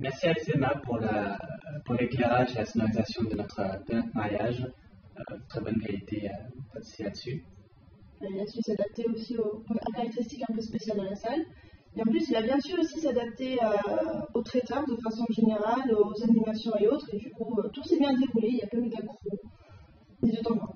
Merci à SMA pour l'éclairage et la sonorisation de notre mariage. Très bonne qualité aussi là-dessus. Il a su s'adapter aussi aux caractéristiques un peu spéciales de la salle. Et en plus, il a bien su aussi s'adapter aux traiteurs de façon générale, aux animations et autres. Et du coup, tout s'est bien déroulé. Il n'y a pas eu d'accro, ni de temps mort.